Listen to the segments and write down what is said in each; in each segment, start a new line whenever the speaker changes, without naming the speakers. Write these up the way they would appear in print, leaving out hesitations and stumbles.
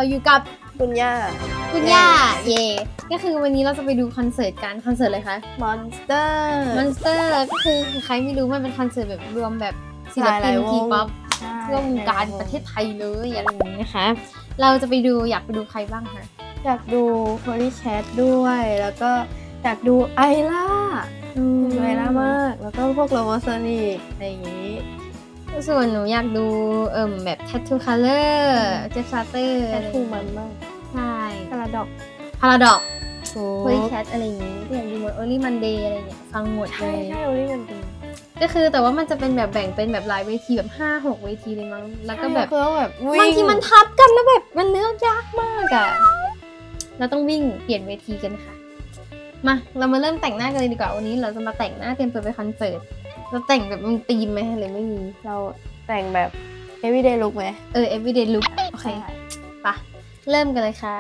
เราอยู่กับ
คุณย่า
เย่ก็คือวันนี้เราจะไปดูคอนเสิร์ตกันคอนเสิร์ตอะไรคะ
Monster
ก็คือใครไม่รู้มันเป็นคอนเสิร์ตแบบรวมแบบศิลปินทีป๊อปทั่ววงการประเทศไทยเลยอะไรอย่างนี้นะคะเราจะไปดูอยากไปดูใครบ้างคะ
อยากดูโพลีแคทด้วยแล้วก็อยากดูไอล่ามากแล้วก็พวกโรโมโซนิกอะไรอย่างนี้
ส่วนหนูอยากดูแบบ Tattoo Color เจฟซาเตอร์อะไร
มันมาก
ใช่
พาราดอก
โพลีแคทอะไรอย่างนี้ก็อยากดูหมด Only Monday อะไรอย่างเงี้ยฟังหมดเลย
ใช่ Only Monday
ก็คือแต่ว่ามันจะเป็นแบบแบ่งเป็นแบบหลายเวทีแบบ 5-6 เวทีเลยมั้งแล้วก็แบบบางทีมันทับกันแล้วแบบมันเลือกยากมากอะเราต้องวิ่งเปลี่ยนเวทีกันค่ะมาเรามาเริ่มแต่งหน้ากันเลยดีกว่าวันนี้เราจะมาแต่งหน้าเตรียมตัวไปคอนเสิร์ตเราแต่งแบบมีธีมไหมหรือไม่มี
เราแต่งแบบ everyday look ไหม
everyday look โอเคปะเริ่มกันเลยค่ะ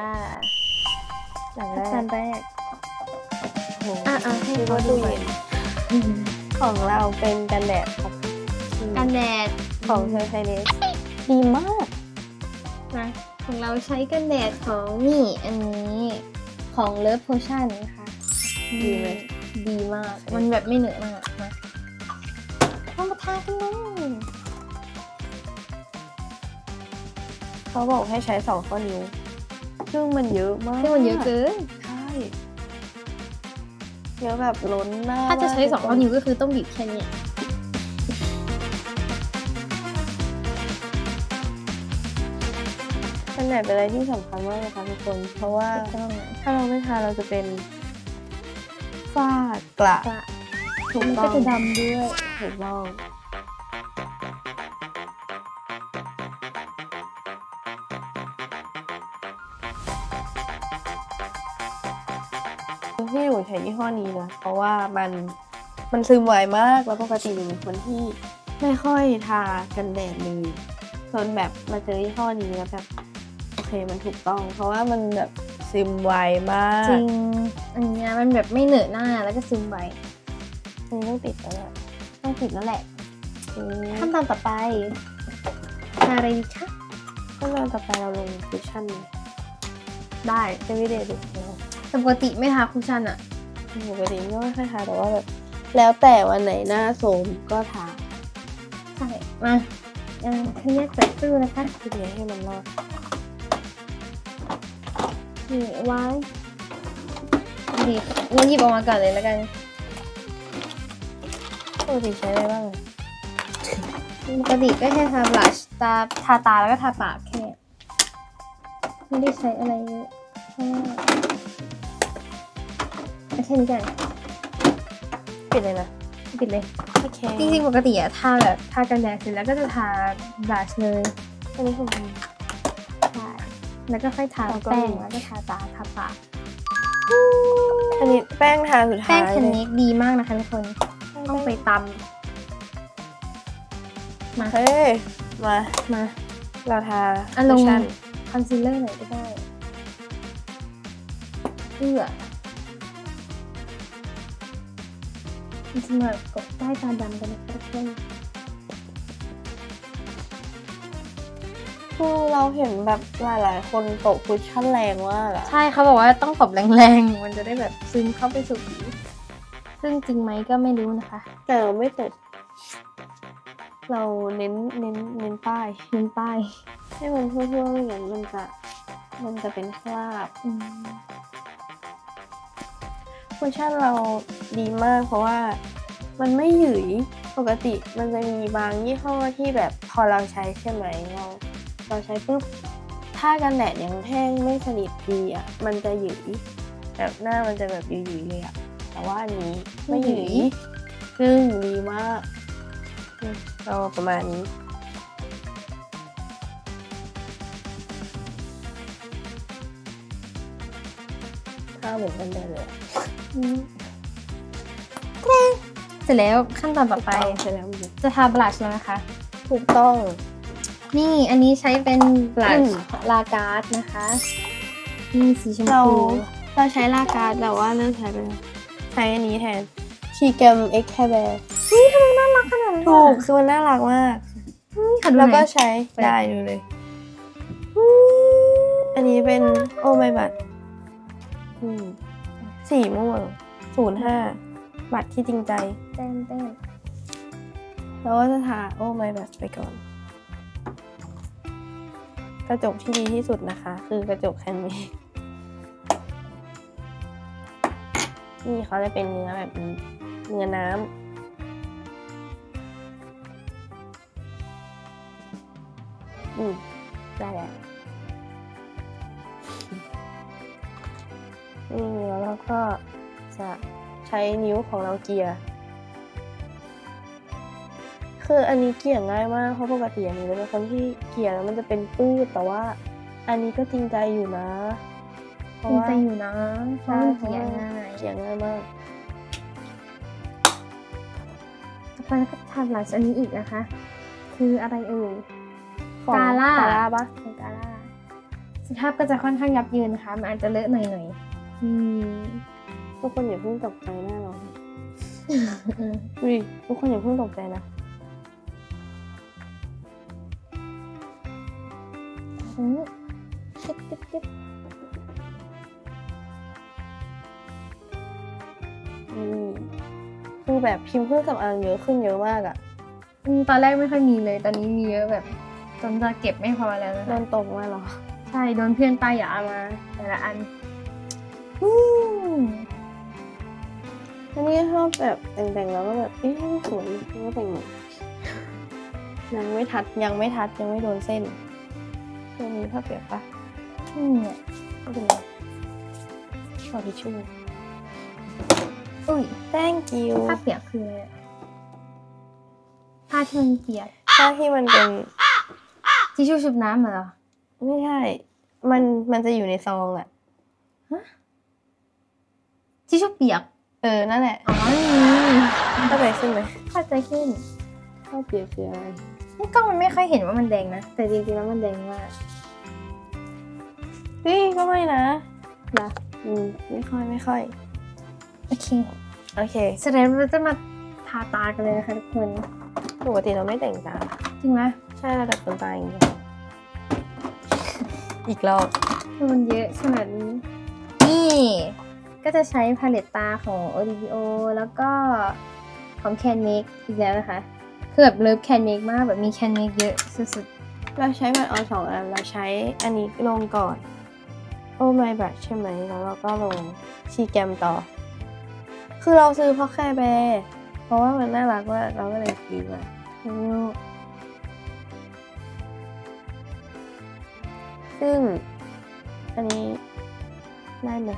ขั้นแรก
ให้
ดูตู้เย็นของเราเป็นกันแดดของไทยเนสดีมาก
นะของเราใช้กันแดดของนี่อันนี้ของ Love Potion นะคะ
ดีไหม
ดีมากมันแบบไม่เหนอะมากนะต้องมาทากันเลย
เขาบอกให้ใช้2 ข้อนิ้วซึ่งมันเยอะมาก
ซึ่งมันเยอะเกิน
ใช่เยอะแบบล้นหน้า
ถ้าจะใช้2 ข้อนิ้วก็คือต้องบีบแค่นี้
กันแดดเป็นอะไรที่สำคัญมากเลยค่ะทุกคนเพราะว่าถ้าเราไม่ทาเราจะเป็นฝ้ากระ
ถูกต้องก็จะดำด้วย
ถูกต้องที่หนูใช้ยี่ห้อนี้นะเพราะว่ามันซึมไวมากแล้วปกติหนูเป็นคนที่ไม่ค่อยทากันแดดเลยจนแบบมาเจอยี่ห้อนี้แล้วแบบโอเคมันถูกต้องเพราะว่ามันแบบซึมไวมาก
จริงอันนี้มันแบบไม่เหนอะหน้าแล้วก็ซึมไว
อันนี้ต้องติดแล้วแหละ
ขั้นตอนต่อไปทาอะไรดีคะ
ขั้นตอนต่อไปเราลงคุชชั่น
ได้
จะไม่เด็ด
ปกติไม่ทาคุชชั่นอะ
ปกติไม่ค่อยทาแต่ว่าแบบแล้วแต่วันไหนหน้าโสมก็ทา
ใช่มาขยับจับตู้นะคะ
ทีนี้ให้มันรอด
นี่ไว้ดีงั้นหยิบออกมาก่อนเลยแล้วกัน
ปกติใช้อะไรบ้าง
ปกติก็แค่ทาบลัชทาตาแล้วก็ทาปากแค่ไม่ได้ใช้อะไรเยอะแค่นี้กัน
ปิดเลยนะ
ปิดเลย
โอเค
จริงๆปกติอะทากันแดดเสร็จแล้วก็จะทาบลัชเลย
อันนี้คือ
ใช่แล้วก็ค่อยทาแป้งแล้วก็ทาตาทาปาก
อันนี้แป้งทาสุดท้าย
แป้งคันนี้ดีมากนะคะทุกคนต้องไปตำมา
มาเราทา
ลงคอนซีลเลอร์หน่อยก็ได้มันจะมากดใต้ตาดำกันนะคะทุกคน
คือเราเห็นแบบหลายๆคนตบคุชชั่นแรงมากอะ
ใช่เขาบอกว่าต้องตบแรงๆมันจะได้แบบซึมเข้าไปสู่ผิวซึ่งจริงไหมก็ไม่รู้นะคะ
แต่เราไม่ตบเราเน้นป้ายให้มันทั่วๆไม่งั้นมันจะเป็นคราบคุชชั่นเราดีมากเพราะว่ามันไม่หยุยปกติมันจะมีบางยี่ห้อที่แบบพอเราใช้ใช่ไหมเราใช้ปุ๊บถ้ากันแดดยังแห้งไม่สนิทดีอ่ะมันจะหยุยแบบหน้ามันจะแบบหยุยเลยอ่ะแต่ว่าอันนี้ไม่หยุยซึ่งดีมากเราประมาณนี้ถ้าเหมือนกันได้เลย
เสร็จแล้วขั้นตอนต่อไปจะทาบลัชแล้วนะคะ
ถูกต้อง
นี่อันนี้ใช้เป็นบลัชลาการ์ดนะคะนี่สีชมพู
เราใช้ลาการ์ดแต่ว่าเลือกใช้อันนี้แทนชีแกมเอ็กแคแบร์
นี่ทำไมน่ารักขนาดนั้น
ถูกคือมันน่ารักมากแล้วก็ใช้ได้ดูเลยอันนี้เป็นโอไมบัตรสีม่วง05บัตรที่จริงใจ
เต้น
แล้วก็จะทาโอไมบัตรไปก่อนกระจกที่ดีที่สุดนะคะคือกระจกแคนเมคนี่เขาจะเป็นเนื้อแบบนี้เนื้อน้ำได้แล้วนี่แล้วเราก็จะใช้นิ้วของเราเกลี่ยคืออันนี้เกลี่ยง่ายมากเพราะปกติอันนี้เป็นคนที่เกลี่ยแล้วมันจะเป็นปื้ดแต่ว่าอันนี้ก็จริงใจอยู่นะ
จริงใจอยู่นะเพราะมันเกลี่ยง่าย
มาก
ต่อไปก็ทำหลังจากนี้อีกนะคะคืออะไรเอ่ย
กาล่าปะ
กาล่าสภาพก็จะค่อนข้างยับเยินนะคะมันอาจจะเลอะหน่อย
ทุกคนอย่าเพิ่งตกใจหน้าเราทุกคนอย่าเพิ่งตกใจนะ
จิ๊บ
คือแบบพิมพ์เครื่องสำอางเยอะขึ้นเยอะมากอ่ะ
ตอนแรกไม่ค่อยมีเลยตอนนี้มีเยอะแบบจนจะเก็บไม่พอแล้วนะ
โดนตกมาหรอ
ใช่โดนเพื่อนป้ายยามาแต่ละอัน
อันนี้ชอบแบบแต่งแล้วก็แบบสวยก็แต่งยังไม่ทัดยังไม่โดนเส้นตัวนี้ผ้าเปียกปะ
เนี่ย
ไม่เป็นไรขอทิชชู่
อุ้ย
thank you
ผ้าเปียกคืออะไรผ้าที่มันเปียก
ผ้าที่มันเป็น
ทิชชู่ชุบน้ำเหรอ
ไม่ใช่มันจะอยู่ในซองอ่ะ
ทิชชู่เปียก
นั่นแหละเข้าใจขึ้นไหม
เข้าใจขึ้น
ผ้าเปียกคืออะไร
นี่กล้องมันไม่ค่อยเห็นว่ามันแดงนะแต่จริงๆแล้วมันแดงมาก
ก็ไม่นะไม่ค่อย
โอเคแสดงว่าจะมาทาตากันเลยนะคะทุกคน
ปกติเราไม่แต่งตา
จริงไหม
ใช่เราแต่งตาอย่างเดียวอีกรอบ
มันเยอะขนาดนี้นี่ก็จะใช้พาเลตตาของ Oreo แล้วก็ของ Can Make อีกแล้วนะคะคือแบบเลิฟ Can Make มากแบบมี Can Make เยอะสุด
ๆเราใช้บัตรออน2 อันเราใช้อันนี้ลงก่อนโอ้ไม่บัตรใช่ไหมแล้วเราก็ลงชีแกมต่อคือเราซื้อเพราะแค่แบร์เพราะว่ามันน่ารักว่าเราก็เลยซื้อมาซึ่งอันนี้ได้ไหม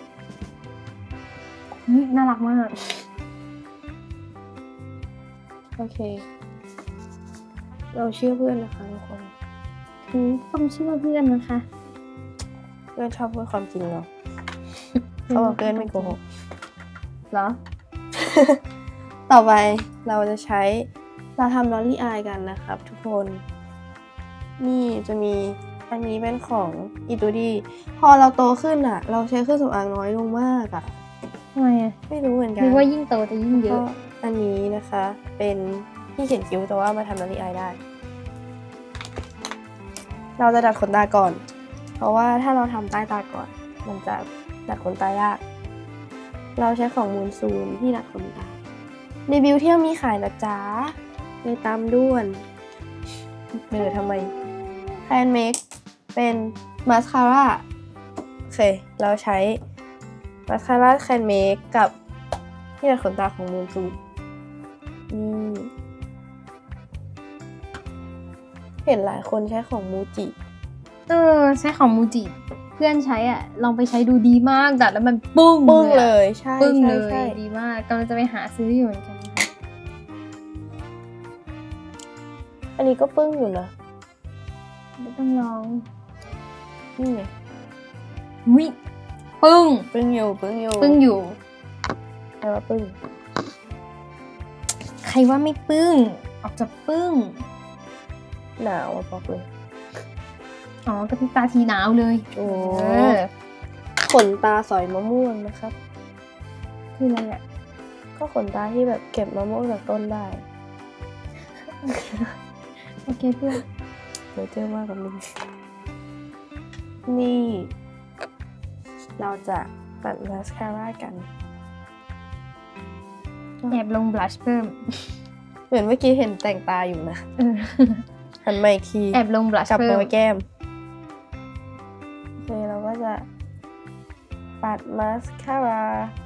น่ารักมาก
โอเคเราเชื่อเพื่อนนะคะทุกคน
ต้องเชื่อเพื่อนนะคะ
เพื่อนชอบพูดความจริงเหรอเขาบอกเพื่อนไม่โกหก
เหรอ
ต่อไปเราจะใช้เราทำลอรี่อายกันนะครับทุกคนนี่จะมีอันนี้เป็นของอิตูดี้พอเราโตขึ้นอ่ะเราใช้เครื่องสำอางน้อยลงมากอ่ะ
ทำไมอ่ะ
ไม่รู้เหมือนกัน
หรือว่ายิ่งโตจะยิ่งเยอะ
อันนี้นะคะเป็นที่เขียนคิ้วแต่ว่ามาทำลอรี่อายได้เราจะดัดขนตาก่อนเพราะว่าถ้าเราทำใต้ตาก่อนมันจะดัดขนตายากเราใช้ของมูนซูนที่ดัดขนตาในบิวเทียมมีขายนะจ๊ะเลยตามด้วนทำไมแคนเมคเป็นมาสคาร่าโอเคเราใช้มาสคาร่าแคนเมคกับที่ดัดขนตาของมูนซูนเห็นหลายคนใช้ของมูจิ
ใช้ของมูจิเพื่อนใช้อ่ะลองไปใช้ดูดีมากดัดแล้วมันปึ้ง
เลยใช่
ปึ้งเลยดีมากกำลังจะไปหาซื้ออยู่เหมือนกันค่ะ
อันนี้ก็ปึ้งอยู่นะ
ไม่ต้องลอง
นี่ไง
วิปึ้งอยู่
แต่ว่าปึ้ง
ใครว่าไม่ปึ้งออกจากปึ้ง
หนาวบอกเลย
ก็เป็นตาทีหนาวเลย
ขนตาสอยมะม่วงนะครับ
คืออะไรอ่ะ
ก็ขนตาที่แบบเก็บมะม่วงจากต้นได้
โอเคเพื่อน
เดี๋ยวเจอมากกับมึงนี่เราจะปัดมาสคาร่ากัน
แอบลงบลัชเพิ่ม
เหมือนเมื่อกี้เห็นแต่งตาอยู่นะหันมาอีกที
แอบลงบลัช
กับ
เพิ่ม
โปรแกรมโอเคเราก็จะปัดมาสคาร่า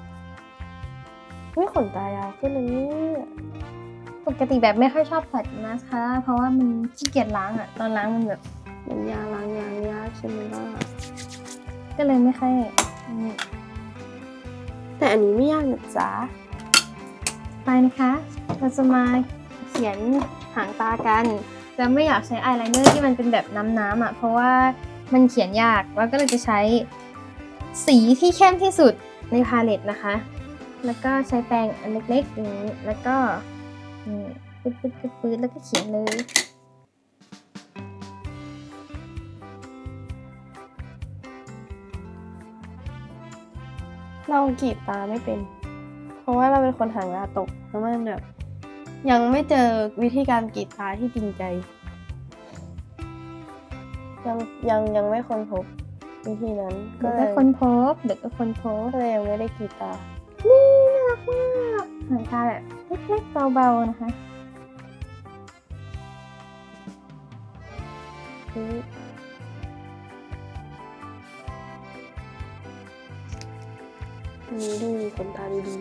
ขนตายาวขึ้นเลยนี่
ปกติแบบไม่ค่อยชอบปัดมาสคาร่าเพราะว่ามันขี้เกียจล้างอ่ะตอนล้างมันแบบ
มันยาล้างยากใช่ไหมล่ะ
ก็เลยไม่ค่อย
แต่อันนี้ไม่ยากนะจ๊ะ
ไปนะคะเราจะมาเขียนหางตากันจะไม่อยากใช้อายไลเนอร์ที่มันเป็นแบบน้ำอ่ะเพราะว่ามันเขียนยากแล้วก็เลยจะใช้สีที่เข้มที่สุดในพาเลตนะคะแล้วก็ใช้แปรงอันเล็กๆอย่างนี้แล้วก็ปื๊ดแล้วก็เขียนเลย
เรากรีดตาไม่เป็นเพราะว่าเราเป็นคนหางตาตกแล้วมันแบบยังไม่เจอวิธีการกรีดตาที่จริงใจยังไม่ค้นพบวิธีนั้น
ก็เลยค้นพบเด็กก็ค้นพบ
ก็เลยยังไม่ได้กรีดตา
นี่น่ารักมากหางตาแบบเล็กๆเบาๆนะคะ
นี่ดูขนตาดี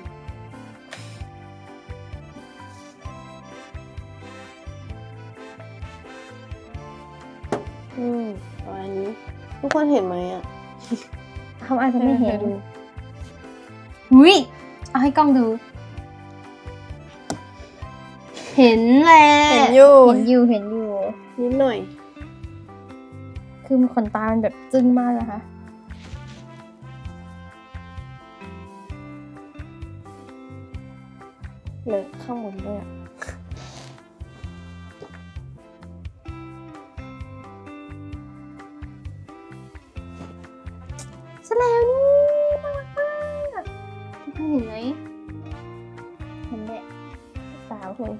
ประมาณนี้ทุกคนเห็นไหมอ่ะ
เขาอาจจะไม่เห็นดูวิเอาให้กล้องดูเห็นแล้ว
เห็นอยู่
นิด
หน่อย
คือขนตามันแบบจึ้งมากนะคะ
เลยข้างบนด้วย
เสร็จแล้วนี่น่ารักมากเห็นไหมเห็นแหละสาวเลย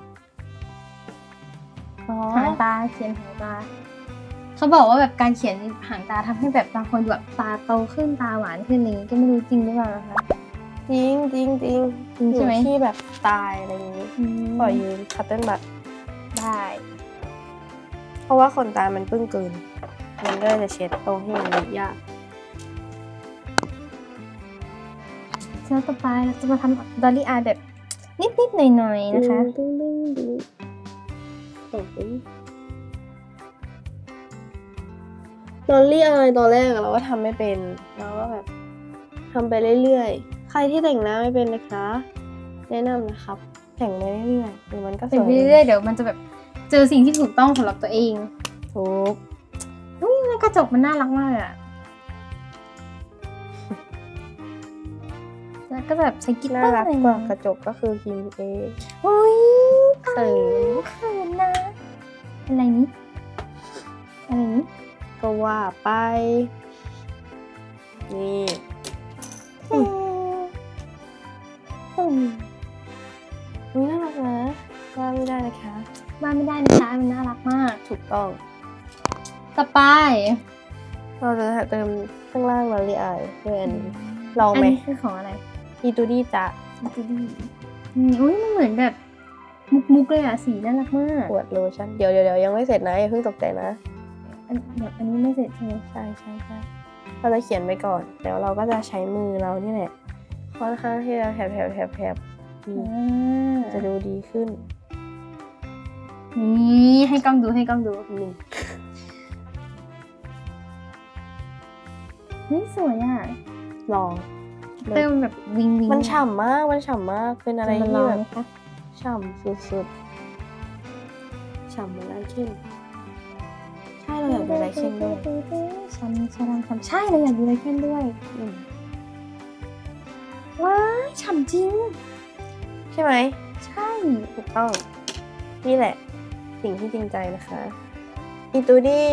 หางตาเขียนหางตาเขาบอกว่าแบบการเขียนหางตาทำให้แบบบางคนแบบตาโตขึ้นตาหวานขึ้นนี้ก็ไม่รู้จริงหรือเปล่านะคะ
จริง
ใช่ไหม
ที่แบบตายอะไรอย่างนี้ขอยืมคัตเติ้ลบัต
ได้
เพราะว่าขนตามันปึ้งเกินมันก็จะเช็ดตรงที่มันยาก
แล้วต่อไปเราจะมาทำดอลลี่อายแบบนิดๆหน่อยๆนะคะ
ดอลลี่อายตอนแรกเราก็ทำไม่เป็นเราก็แบบทำไปเรื่อยๆใครที่แต่งหน้าไม่เป็นนะคะแนะนำนะครับแต่งไปเรื่อยๆเดี๋ยวมันก็สวย
ไปเรื่อยๆเดี๋ยวมันจะแบบเจอสิ่งที่ถูกต้องสำหรับตัวเอง
ถูก
แล้วกระจกมันน่ารักมากอ่ะแล้วก็แบบใช้กิ๊บ
น่ารักกว่ากระจกก็คือพิมพ์เอง
โอ้ย
เขิ
นนะอะไรนี้
ก็ว่าไปนี่น่ารักนะว่าไม่ได้นะคะ
มันน่ารักมาก
ถูกต้อง
ต่อไป
เราจะเติมข้างล่างลอรีอายด้วยอันนี้ลองไหม
อันนี้คือของอะไร
อีตูดี้จ้ะ
อีตูดี้อุ้ยมันเหมือนแบบมุกเลยอ่ะสีน่ารักมาก
ขวดโลชั่นเดี๋ยวยังไม่เสร็จนะอย่าเพิ่งตกใจนะ
อันนี้ไม่เสร็จใช่ไหม
ใช่เราจะเขียนไปก่อนแล้วเราก็จะใช้มือเรานี่แหละค่อนข้างที่จะแผลจะดูดีขึ้น
นี่ให้กล้องดูนี่สวยอ่ะ
ลอง
เติมแบบวิง
มันฉ่ำมากเป็นอะไรที่แบบฉ่ำสุดๆฉ่ำเหมือนไรเช่นใช่เราอยากดูไรเช่นด้วย
ฉ่ำใช่เราอยากดูไรเช่นด้วยว้ายฉ่ำจริง
ใช่ไหม
ใช่
ถูกต้องนี่แหละสิ่งที่จริงใจนะคะอีตูดี้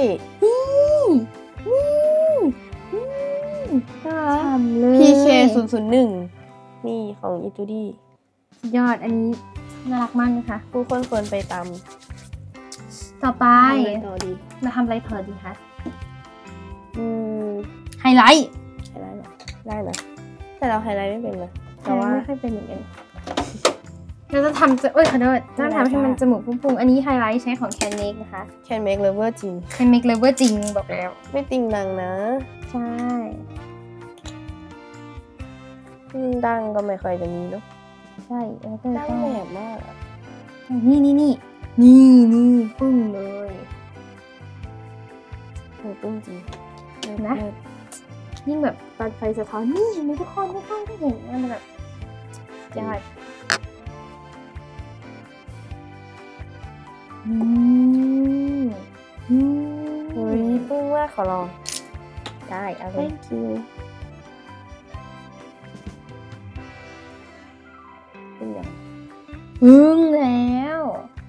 ฉ่ำเลย
PK001 นี่ของอีตูดี้
ยอดอันนี้น่ารักมากนะคะ
ผู้คนควรไปตาม
ต่อไปเราทำอะไรต่อดีคะไฮไลท์
หรอได้นะแต่เราไฮไลท์ไม่เป็นนะแต่ว่า
ไม่ค่อยเป็นเหมือนกันเราจะทำขอโทษจะทำให้มันจมูกพุ่งๆอันนี้ไฮไลท์ใช้ของ Can Make นะคะ
Can Make Lover จริง
Can Make Lover จริงบอกแล้ว
ไม่ติงดังนะ
ใช่
ดังก็ไม่ค่อยจะมีเนาะ
ใช่
ดังแบบมาก
นี่ปึ้งเลย
ปึ้งจริง
นะยิ่งแบบตอนไฟสะท้อนนี่เห็นไหมทุกคนไม่ต้องเห็นมันแบบยอด
เฮ้ยปึ้งว่าขอลอง
ได้เอาเลย
Thank you ปึ้งยัง
ปึ้งแล้ว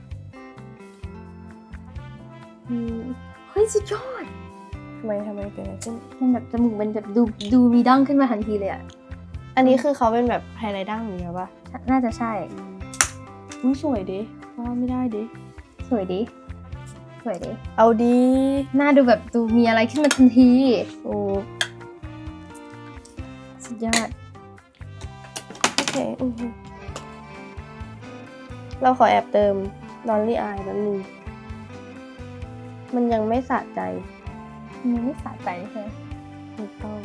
เฮ้ยสุดยอด
ทำไมเกิดอะไรขึ้น
มันแบบจมูกมันแบบดูมีดั้งขึ้นมาทันทีเลยอ่ะ
อันนี้คือเขาเป็นแบบไฮไลท์ดั้งอย่างเงี้ยป่ะ
น่าจะใช่
สวยดิว่าไม่ได้ดิ
สวยดิ
เอาดี
หน้าดูแบบดูมีอะไรขึ้นมาทันที
โอ้
สุดยอด
โอเคเราขอแอบเติม Lonely Eye นิดนึงมันยังไม่สะใจ
มันไม่สะใจใช่ไหม
ถูกต้อง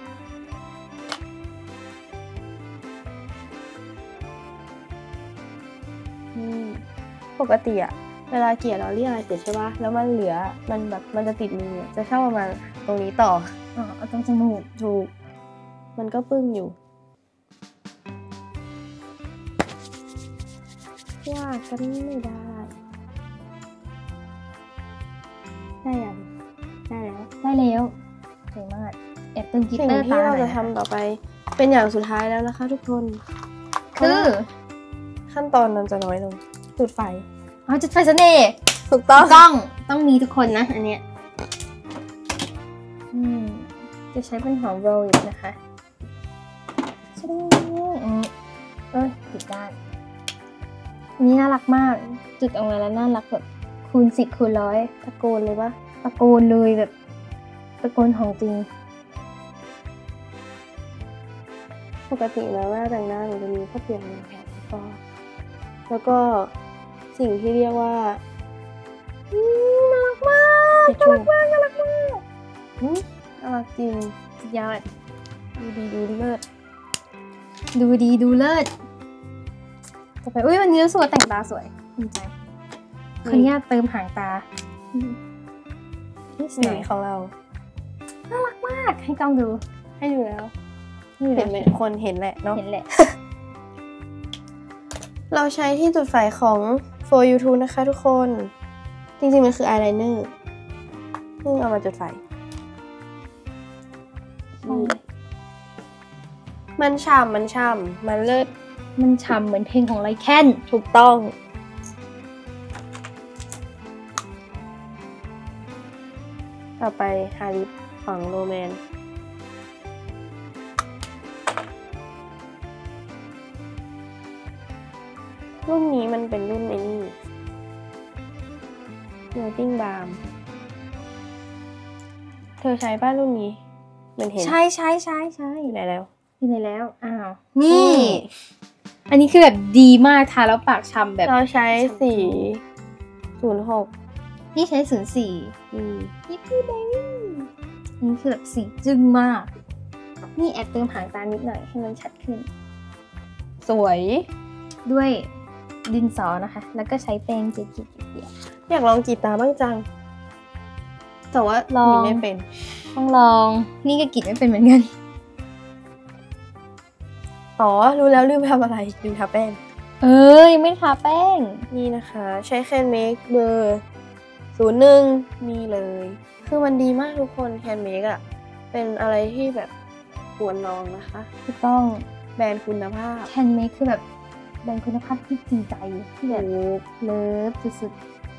ปกติอะเวลาเกลี่ยLonely Eyeเสร็จใช่ป่ะแล้วมันเหลือมันแบบมันจะติดมือจะเข้ามาตรงนี้ต่อ
เอาตรงจมูก
ถูกมันก็ปึ้งอยู่ว่ากันไม่ได้ยังได้
แล้วเก่งมากแอบเติมกิตเตอร์
ตาที่เราจะทำต่อไปเป็นอย่างสุดท้ายแล้วนะคะทุกคน
คือ
ขั้นตอนมันจะน้อยลงจุดไฟ
จุดไฟเสน่ห์
ถูกต้อง
มีทุกคนนะอันเนี้ยจะใช้เป็นหอมโรลอีกนะคะติดด้านนี่น่ารักมากจุดออกมาแล้วน่ารักแบบคูณ10คูณ100
ตะโกนเลยปะ
ตะโกนเลยแบบตะโกนของจริง
ปกติแล้วว่าแต่งหน้ามันจะมีข้อเปลี่ยนแผนแล้วก็สิ่งที่เรียกว่า
น่ารักมากน่ารัก
จริง
สุดยอด
ดูดีดูเลิศ
ต่อไปวันนี้รู้สึกว่าแต่งตาสวยภูมิใจขออนุญาตเติมหางตา
นี่ของเรา
น่ารักมากให้กล้องดู
แล้วเห็นไหมคนเห็นแหละเนาะ
เห็นแหละ
เราใช้ที่จุดไฟของ For You Too นะคะทุกคนจริงๆมันคืออายไลเนอร์ซึ่งเอามาจุดไฟมันฉ่ำมันเลิศ
มันฉ่ำเหมือนเพลงของไลแคน
ถูกต้องต่อไปฮาริปของโรแมนรุ่นนี้มันเป็นรุ่นไอ้นี่Melting Balm เธอใช้ป้ารุ่นนี้มันเห็น
ใช่
อยู่ไหนแล้ว
อ้าวนี่อันนี้คือแบบดีมากทาแล้วปากฉ่ำแบบ
เราใช้สี06
นี่ใช้04นี่คือเบบี้นี่คือแบบสีจึ้งมากนี่แอบเติมหางตานิดหน่อยให้มันชัดขึ้น
สวย
ด้วยดินสอนะคะแล้วก็ใช้แป้งเจีย
อยากลองกรีดตาบ้างจังแต่ว่าลองไม่เป็น
ต้องลองนี่ก็กรีดไม่เป็นเหมือนกัน
รู้แล้วลืมทำอะไรลืมทาแป้ง
ยังไม่ทาแป้ง
นี่นะคะใช้ Can Make เบอร์01นี่เลยคือมันดีมากทุกคน Can Make อ่ะเป็นอะไรที่แบบควรลองนะคะ
ถูกต้อง
แบรนด์คุณภาพ
Can Make คือแบบแบรนด์คุณภาพที่จริงใจที่แบบเลิฟสุด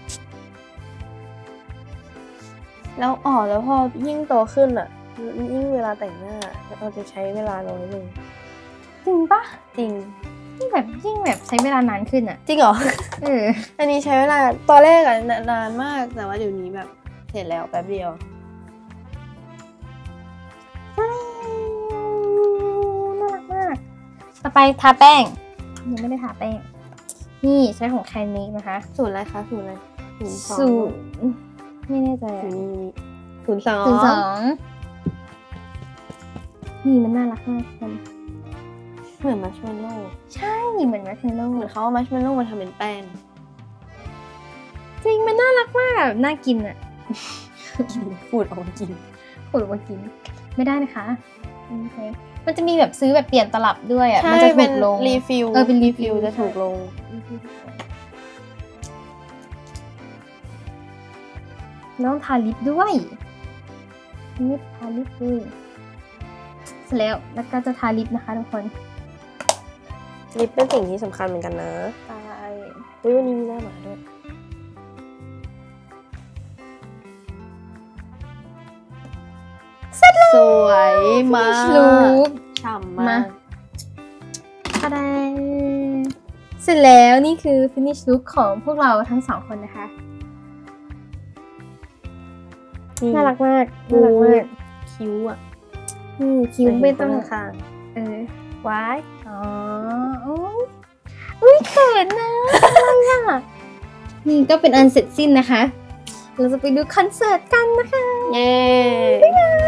ๆแล้วพอยิ่งโตขึ้นอ่ะยิ่งเวลาแต่งหน้าเราจะใช้เวลาน้อยลง
จริงปะ
จริง
ยิ่งแบบใช้เวลานานขึ้นอ่ะ
จริงเหรออันนี้ใช้เวลาตอนแรกอะนานมากแต่ว่าเดี๋ยวนี้แบบเสร็จแล้วแป๊บเดียว
ต่อไปทาแป้งยังไม่ได้ทาแป้งนี่ใช้ของแคนเมกนะคะ
สูตรอะไรคะสูตรอะไร
สูตรไม่แน่ใจ02นี่มันน่ารักมากมัน
เหมือนมัชเมลโล่
ใช่เหมือนมัชเมลโล่
เหมือนเขาเอามัชเมลโล่มาทำเป็นแป้ง
จริงมันน่ารักมากน่ากินอ่ะ
ขูดออกมากิน
ไม่ได้นะคะมันจะมีแบบซื้อแบบเปลี่ยนตลับด้วยอ่ะมันจะถูกลง
รีฟิล
เป็นรีฟิล
จะถูกลง
น้องทาลิปด้วยนี่ทาลิปด้วยเสร็จแล้วก็จะทาลิปนะคะทุกคน
ลิปเป็นสิ่งที่สำคัญเหมือนกันนะ
ใช่
วันนี้มีหน้าหมาด้วยสวยมากฉ่ำมาก
ตาดาเสร็จแล้วนี่คือ finish look ของพวกเราทั้ง2คนนะคะน่ารักมาก
คิ้วอ่ะ
คิ้วไม่ต้อง
ข้าง
ว้ายอุ้ยเขินนะอะไรอ่ะนี่ก็เป็นอันเสร็จสิ้นนะคะเราจะไปดูคอนเสิร์ตกันนะคะ
เย้